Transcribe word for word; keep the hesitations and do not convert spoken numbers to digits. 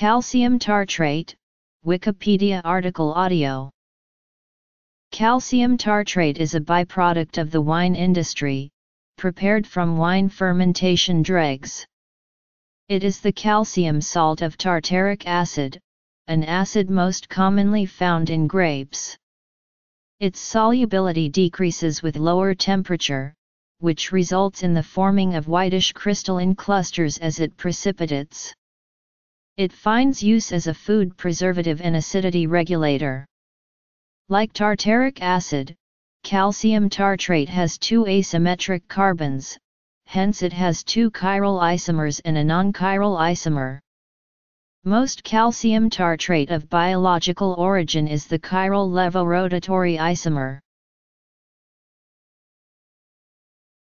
Calcium tartrate, Wikipedia article audio. Calcium tartrate is a byproduct of the wine industry, prepared from wine fermentation dregs. It is the calcium salt of tartaric acid, an acid most commonly found in grapes. Its solubility decreases with lower temperature, which results in the forming of whitish crystalline clusters as it precipitates. It finds use as a food preservative and acidity regulator. Like tartaric acid, calcium tartrate has two asymmetric carbons, hence it has two chiral isomers and a non-chiral isomer. Most calcium tartrate of biological origin is the chiral levorotatory isomer.